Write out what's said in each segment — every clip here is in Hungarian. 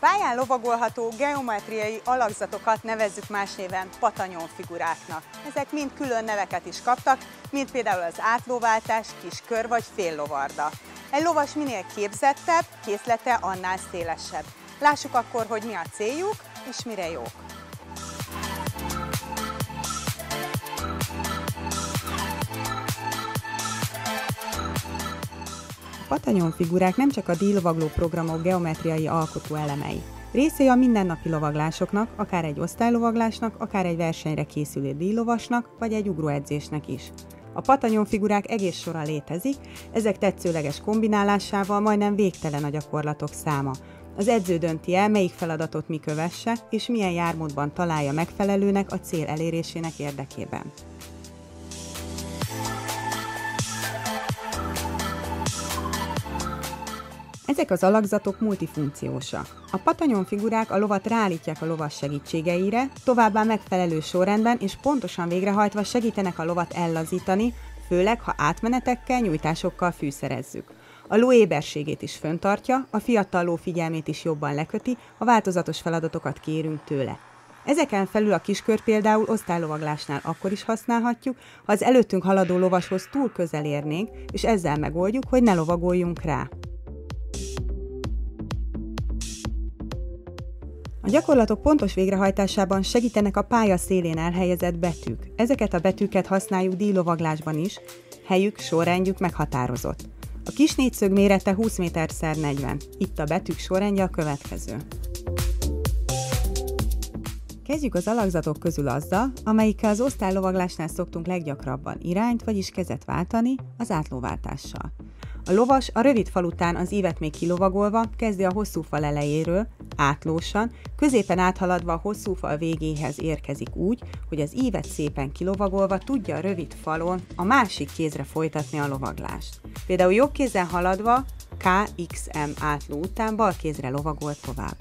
pályán lovagolható geometriai alakzatokat nevezzük más néven patanyonfiguráknak. Ezek mind külön neveket is kaptak, mint például az átlováltás, kiskör vagy féllovarda. Egy lovas minél képzettebb, készlete annál szélesebb. Lássuk akkor, hogy mi a céljuk és mire jók. A patanyonfigurák nem csak a díjlovagló programok geometriai alkotó elemei. Részei a mindennapi lovaglásoknak, akár egy osztálylovaglásnak, akár egy versenyre készülő díjlovasnak, vagy egy ugróedzésnek is. A patanyonfigurák egész sora létezik, ezek tetszőleges kombinálásával majdnem végtelen a gyakorlatok száma. Az edző dönti el, melyik feladatot mi kövesse, és milyen jármódban találja megfelelőnek a cél elérésének érdekében. Ezek az alakzatok multifunkciósak. A patanyonfigurák a lovat ráállítják a lovas segítségeire, továbbá megfelelő sorrendben és pontosan végrehajtva segítenek a lovat ellazítani, főleg ha átmenetekkel, nyújtásokkal fűszerezzük. A ló éberségét is fenntartja, a fiatal ló figyelmét is jobban leköti, ha változatos feladatokat kérünk tőle. Ezeken felül a kiskör például osztálylovaglásnál akkor is használhatjuk, ha az előttünk haladó lovashoz túl közel érnénk, és ezzel megoldjuk, hogy ne lovagoljunk rá. A gyakorlatok pontos végrehajtásában segítenek a pálya szélén elhelyezett betűk. Ezeket a betűket használjuk díjlovaglásban is, helyük, sorrendjük meghatározott. A kis négyszög mérete 20 méter×40. Itt a betűk sorrendje a következő. Kezdjük az alakzatok közül azzal, amelyikkel az osztálylovaglásnál szoktunk leggyakrabban irányt, vagyis kezet váltani, az átlóváltással. A lovas a rövid fal után az ívet még kilovagolva kezdi a hosszú fal elejéről, átlósan, középen áthaladva a hosszú fal végéhez érkezik úgy, hogy az ívet szépen kilovagolva tudja a rövid falon a másik kézre folytatni a lovaglást. Például jobb kézen haladva KXM átló után bal kézre lovagol tovább.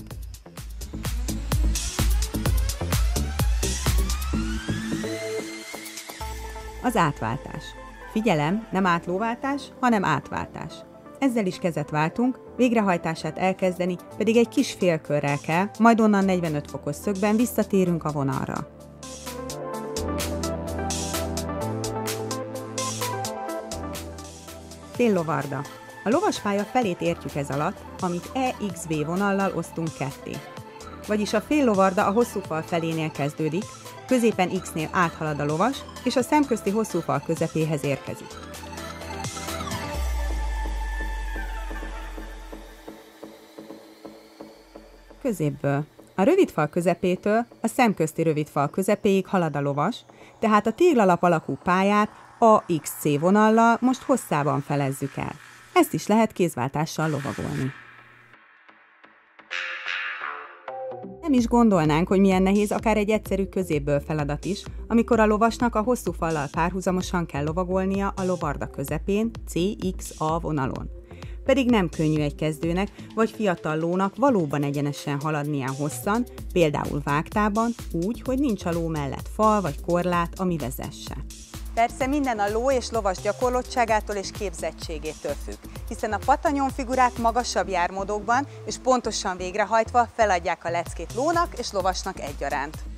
Az átváltás. Figyelem, nem átlóváltás, hanem átváltás. Ezzel is kezet váltunk, végrehajtását elkezdeni pedig egy kis félkörrel kell, majd onnan 45 fokos szögben visszatérünk a vonalra. Féllovarda. A lovaspálya felét értjük ez alatt, amit EXV vonallal osztunk ketté. Vagyis a féllovarda a hosszú fal felénél kezdődik, középen X-nél áthalad a lovas, és a szemközti hosszú fal közepéhez érkezik. Középből. A rövid fal közepétől a szemközti rövid fal közepéig halad a lovas, tehát a téglalap alakú pályát AXC vonallal most hosszában felezzük el. Ezt is lehet kézváltással lovagolni. Nem is gondolnánk, hogy milyen nehéz akár egy egyszerű középből feladat is, amikor a lovasnak a hosszú fallal párhuzamosan kell lovagolnia a lovarda közepén, CXA vonalon. Pedig nem könnyű egy kezdőnek vagy fiatal lónak valóban egyenesen haladnia hosszan, például vágtában, úgy, hogy nincs a ló mellett fal vagy korlát, ami vezesse. Persze minden a ló és lovas gyakorlottságától és képzettségétől függ, hiszen a patanyonfigurák magasabb jármódokban és pontosan végrehajtva feladják a leckét lónak és lovasnak egyaránt.